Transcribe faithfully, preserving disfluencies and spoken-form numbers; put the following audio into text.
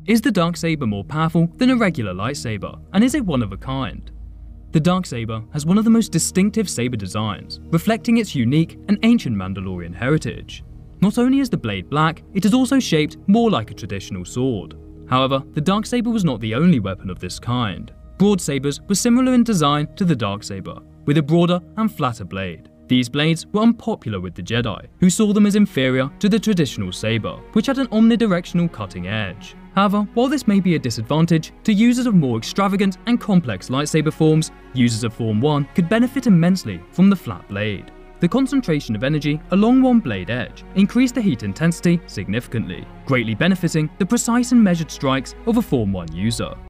Is the Darksaber more powerful than a regular lightsaber, and is it one of a kind? The Darksaber has one of the most distinctive saber designs, reflecting its unique and ancient Mandalorian heritage. Not only is the blade black, it is also shaped more like a traditional sword. However, the Darksaber was not the only weapon of this kind. Broad sabers were similar in design to the Darksaber, with a broader and flatter blade. These blades were unpopular with the Jedi, who saw them as inferior to the traditional saber, which had an omnidirectional cutting edge. However, while this may be a disadvantage to users of more extravagant and complex lightsaber forms, users of Form one could benefit immensely from the flat blade. The concentration of energy along one blade edge increased the heat intensity significantly, greatly benefiting the precise and measured strikes of a Form one user.